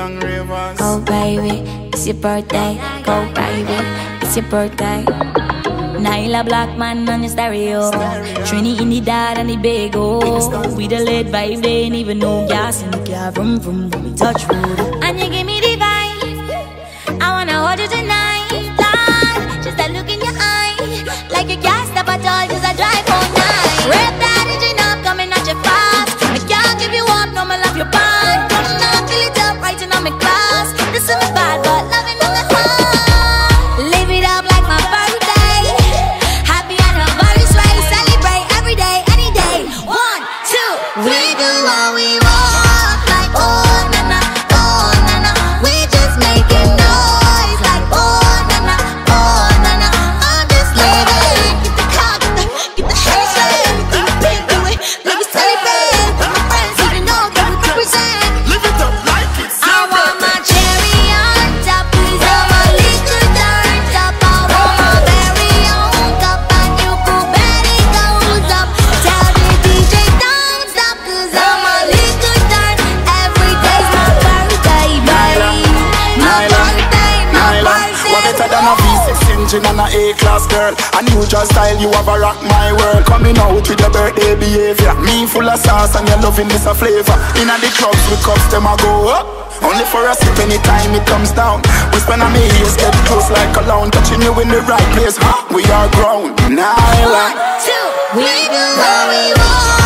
long ravers. Oh baby, it's your birthday. Go baby, it's your birthday. Nyla Blackman on your stereo. Trini in the dad and the big O. We the late vibe, they ain't even know gas in the car. Vroom vroom vroom, we touch road. And you give me the vibe. I wanna hold you tonight, Lord. Just that look in your eye, like you can't stop at all, just a drive all night. Rip that engine up, coming at you fast. I can't give you up, no, I love your bond. Pushing up, fill it up, right in on my class. This is my bad, but loving on the heart. Live it up like my birthday. Happy anniversary, celebrate every day, any day. 1, 2, we do what we want, like oh na na, oh na na. We just making noise, like oh na na, oh na na. I'm just living. Get the car, get the hands straight, get the big do it. Let me celebrate with my friends, even though that we represent. Live it up like it's I want my cherry on top, please. I want my liquor turned up. I want my very own cup, and you could bet it goes up. Tell the DJ don't stop, 'cause I'm a liquor turned. Every day's my birthday, baby. My birthday, my birthday. What better than a V6 engine and a A-class girl? A new just style, you have a rock my world. Coming out with your birthday behavior. Me full of sauce and your loving is a flavor. Inna the clubs with cups, them a go up. Only for a sip anytime it comes down. Whisper on me ears, get close like a lounge. Touching you in the right place, we are grown. Nyla. 1, 2, we do what we want.